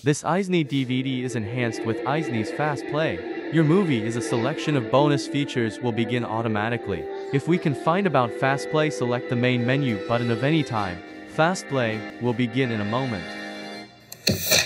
This Eisney DVD is enhanced with Eisney's Fast Play. Your movie is a selection of bonus features will begin automatically. If we can find about Fast Play, select the main menu button of any time. Fast Play will begin in a moment.